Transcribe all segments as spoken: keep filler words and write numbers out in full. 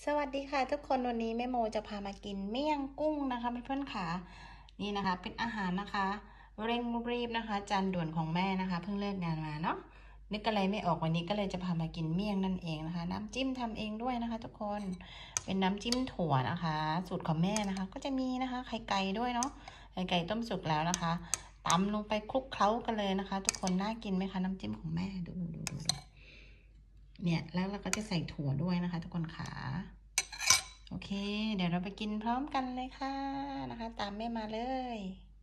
สวัสดีค่ะทุกคนวันนี้แม่โมจะพามากินเมี่ยงกุ้งนะคะเพื่อนๆค่ะนี่นะคะเป็นอาหารนะคะเร่งรีบนะคะจานด่วนของแม่นะคะเพิ่งเลิกงานมาเนาะนึกอะไรไม่ออกวันนี้ก็เลยจะพามากินเมี่ยงนั่นเองนะคะน้ำจิ้มทำเองด้วยนะคะทุกคนเป็นน้ำจิ้มถั่วนะคะสูตรของแม่นะคะก็จะมีนะคะไข่ไก่ด้วยเนาะไข่ไก่ต้มสุกแล้วนะคะตำลงไปคลุกเคล้ากันเลยนะคะทุกคนน่ากินไหมคะน้ำจิ้มของแม่ดูดูดูดูเนี่ยแล้วเราก็จะใส่ถั่วด้วยนะคะทุกคนค่ะโอเคเดี๋ยวเราไปกินพร้อมกันเลยค่ะนะคะตามแม่มาเลย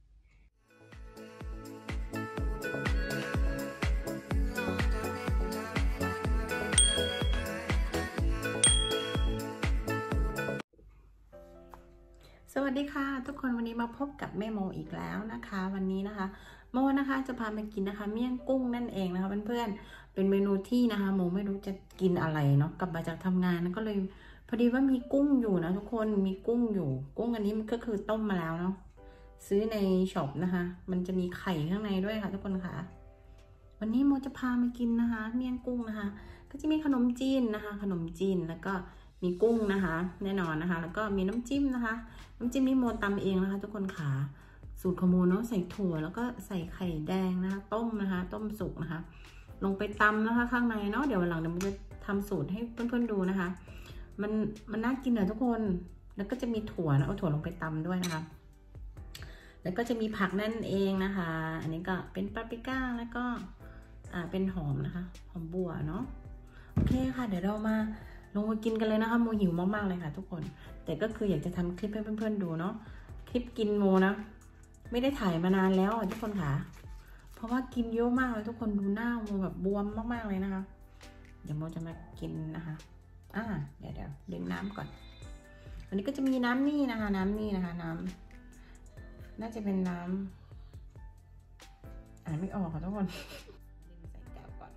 สวัสดีค่ะทุกคนวันนี้มาพบกับแม่โมอีกแล้วนะคะวันนี้นะคะโมนะคะจะพามากินนะคะเมี่ยงกุ้งนั่นเองนะคะเพื่อนๆเป็นเมนูที่นะคะโมไม่รู้จะกินอะไรเนาะกลับมาจากทำงานก็เลยพอดีว่ามีกุ้งอยู่นะทุกคนมีกุ้งอยู่กุ้งอันนี้มันก็คือต้มมาแล้วเนาะซื้อในช็อปนะคะมันจะมีไข่ข้างในด้วยค่ะทุกคนค่ะวันนี้โมจะพามากินนะคะเมี่ยงกุ้งนะคะก็จะมีขนมจีนนะคะขนมจีนแล้วก็มีกุ้งนะคะแน่นอนนะคะแล้วก็มีน้ำจิ้มนะคะน้ำจิ้มนี่โมตำเองนะคะทุกคนค่ะสูตรของโมเนาะใส่ถั่วแล้วก็ใส่ไข่แดงนะคะต้มนะคะต้มสุกนะคะลงไปตำนะคะข้างในเนาะเดี๋ยววันหลังเดี๋ยวโมจะทำสูตรให้เพื่อนๆดูนะคะมันมันน่ากินนะทุกคนแล้วก็จะมีถั่วนะเอาถั่วลงไปตำด้วยนะคะแล้วก็จะมีผักนั่นเองนะคะอันนี้ก็เป็นปาปริก้าแล้วก็อ่าเป็นหอมนะคะหอมบัวเนาะโอเคค่ะเดี๋ยวเรามาลงมากินกันเลยนะคะโมหิวมากๆเลยค่ะทุกคนแต่ก็คืออยากจะทำคลิปให้เพื่อนๆดูเนาะคลิปกินโมนะไม่ได้ถ่ายมานานแล้วทุกคนค่ะเพราะว่ากินเยอะมากเลยทุกคนดูหน้าโมแบบบวมมากๆเลยนะคะเดี๋ยวโมจะมากินนะคะอ่าเดี๋ยวเดี๋ยวดื่มน้ำก่อนวันนี้ก็จะมีน้ำนี่นะคะน้ำนี่นะคะน้ำน่าจะเป็นน้ำอ่านไม่ออกค่ะทุกคนใส่แก้วก่อน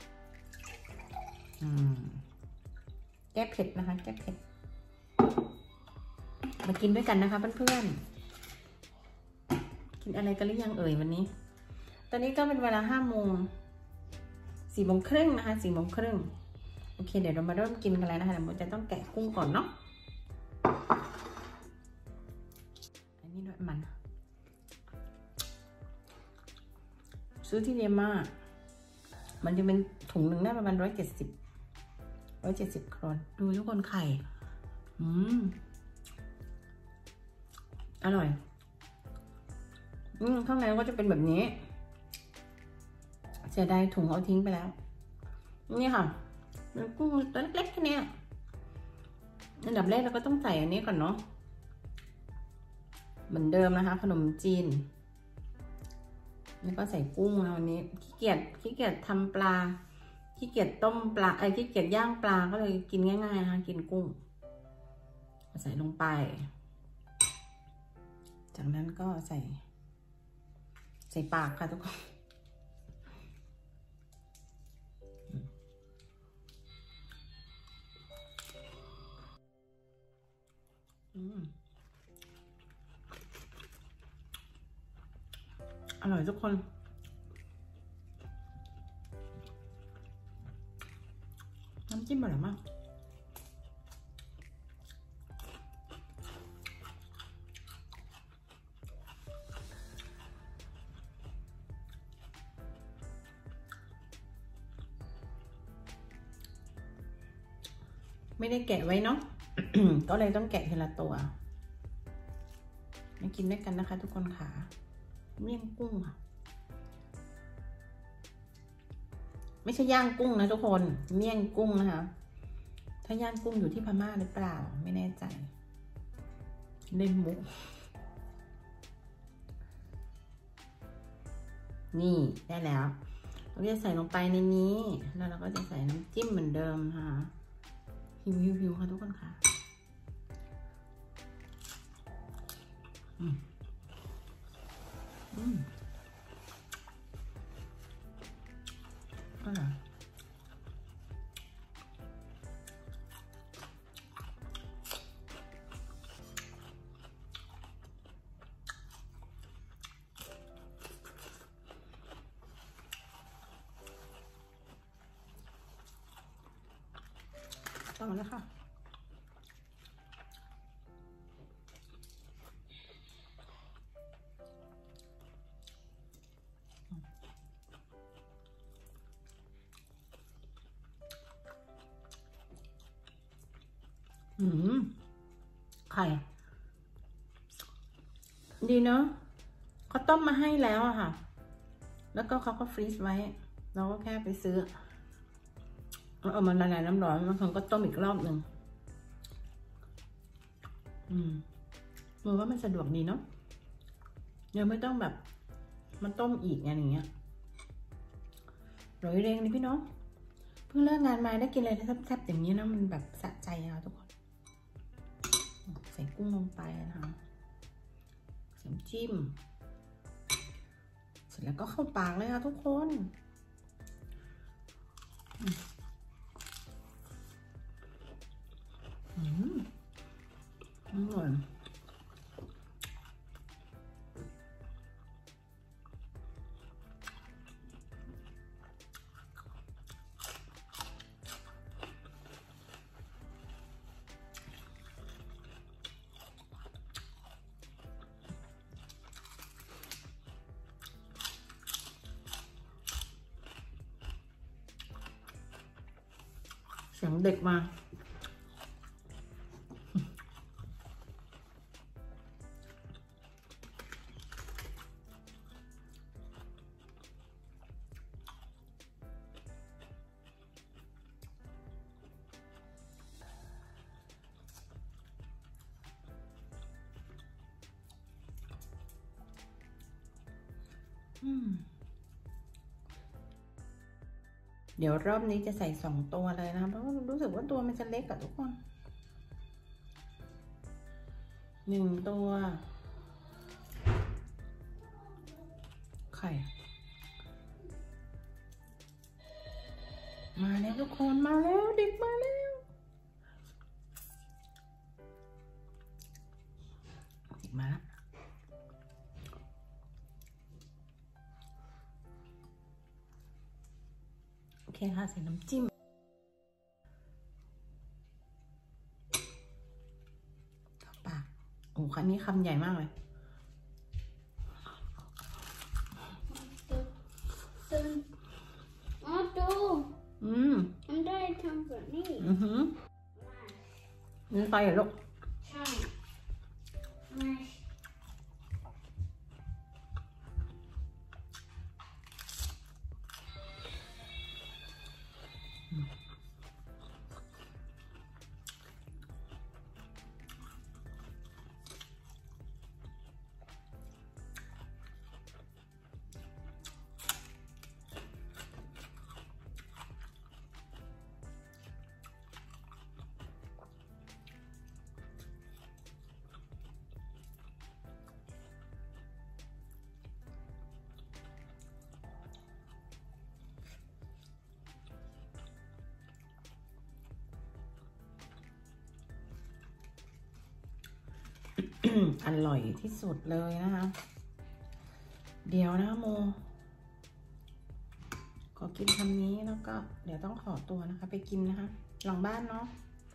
อืมแก้เผ็ดนะคะแก้เผ็ดมากินด้วยกันนะคะเพื่อนๆกินอะไรกันหรือยังเอ่ยวันนี้ตอนนี้ก็เป็นเวลาห้าโมงสี่โมงครึ่งนะคะสี่โมงครึ่งโอเคเดี๋ยวเรามาเริ่มกินกันเลยนะคะเดี๋ยวโมจะต้องแกะกุ้งก่อนเนาะอันนี้ด้วยมันซื้อที่เดม่ามันจะเป็นถุงหนึ่งได้ประมาณร้อยเจ็ดสิบร้อยเจ็ดสิบครอนดูทุกคนไข่อืมอร่อยอืมข้างในก็จะเป็นแบบนี้เสียดายถุงเอาทิ้งไปแล้วนี่ค่ะมันกุ้งตัวเล็กๆแค่นี้อันดับแรกเราก็ต้องใส่อันนี้ก่อนเนาะเหมือนเดิมนะคะขนมจีนแล้วก็ใส่กุ้งนะวันนี้ขี้เกียจขี้เกียจทำปลาขี้เกียจต้มปลาไอ้ขี้เกียจย่างปลาก็เลยกินง่ายๆนะคะกินกุ้งใส่ลงไปจากนั้นก็ใส่ใส่ปากค่ะทุกคนอร่อยทุกคนน้ำจิ้มอร่อยมากไม่ได้แกะไว้เนาะ ก็เลยต้องแกะทีละตัวมากินด้วยกันนะคะทุกคนค่ะเมี่ยงกุ้งค่ะไม่ใช่ย่างกุ้งนะทุกคนเมี่ยงกุ้งนะคะถ้าย่างกุ้งอยู่ที่พม่าหรือเปล่าไม่แน่ใจเล่นมุกนี่ได้แล้วเราจะใส่ลงไปในนี้แล้วเราก็จะใส่น้ำจิ้มเหมือนเดิมค่ะหิวหิวหิวค่ะทุกคนค่ะอืมอืมอร่อยต่อแล้วค่ะอืมไข่ดีเนาะเขาต้มมาให้แล้วอะค่ะแล้วก็เขาก็ฟรีซไว้เราก็แค่ไปซื้อเอามาละลายน้ำร้อนบางครั้งก็ต้มอีกรอบหนึ่งอืมมือว่ามันสะดวกดีเนาะเดี๋ยวไม่ต้องแบบมันต้มอีกอย่างเงี้ยร้อยเร่งนี่พี่น้องเพิ่งเลิกงานมาได้กินอะไรแซ่บๆอย่างนี้นะมันแบบสะใจอะทุกคนใส่กุ้งลงไปนะคะใส่จิ้มเสร็จแล้วก็เข้าปากเลยค่ะทุกคนอืมอร่อยเสียงเด็กมาเดี๋ยวรอบนี้จะใส่สองตัวเลยนะคะเพราะว่ารู้สึกว่าตัวมันจะเล็กอะทุกคนหนึ่งตัวไข่มาแล้วทุกคนมาแล้วเด็กมาแล้วเด็กมาแล้วโอเคค่ะใส่น้ำจิ้มเข้าปากโอ้คันนี้คำใหญ่มากเลยอ๋อดูอืมมันได้ทำแบบนี้อือหือนี่ไฟเหรอลูกใช่ไม่อร่อยที่สุดเลยนะคะเดี๋ยวนะโมขอกินคำนี้แล้วก็เดี๋ยวต้องขอตัวนะคะไปกินนะคะหลังบ้านเนาะ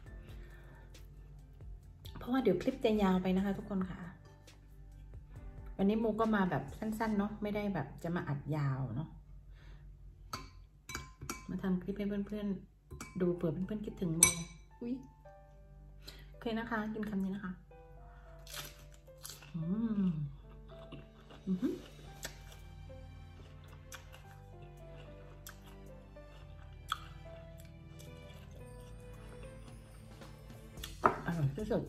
เพราะว่าเดี๋ยวคลิปจะยาวไปนะคะทุกคนค่ะวันนี้โมก็มาแบบสั้นๆเนาะไม่ได้แบบจะมาอัดยาวเนาะมาทำคลิปให้เพื่อนๆดูเผื่อเพื่อนๆคิดถึงโมอุ้ยโอเคนะคะกินคำนี้นะคะอืมอืออร่อยที่สุด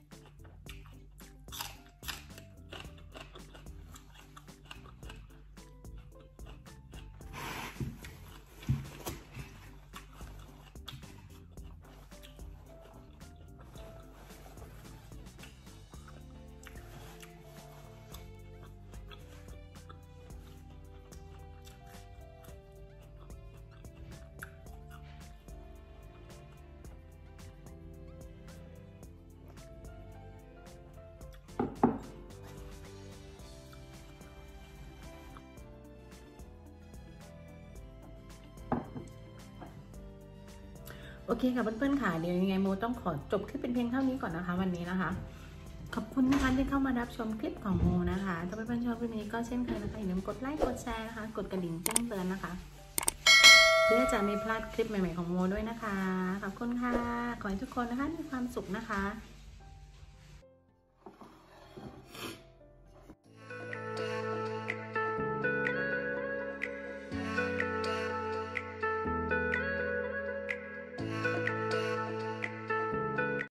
โอเคค่ะเพื่อนๆค่ะเดี๋ยวยังไงโมต้องขอจบคลิปเป็นเพียงเท่านี้ก่อนนะคะวันนี้นะคะขอบคุณนะคะที่เข้ามารับชมคลิปของโมนะคะถ้าเพื่อนๆชอบคลิปนี้ก็เช่นเคยนะคะอย่าลืมกดไลค์กดแชร์นะคะกดกระดิ่งแจ้งเตือนนะคะเพื่อจะไม่พลาดคลิปใหม่ๆของโมด้วยนะคะขอบคุณค่ะขอให้ทุกคนนะคะมีความสุขนะคะ